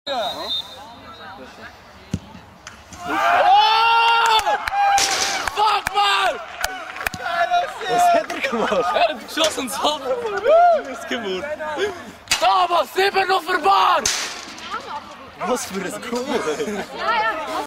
Oh! Fuck man! Was hat er gemacht? Er hat geschossen, so. Ausgemacht. Da, was 7 noch für Baar! Was für ein Cool!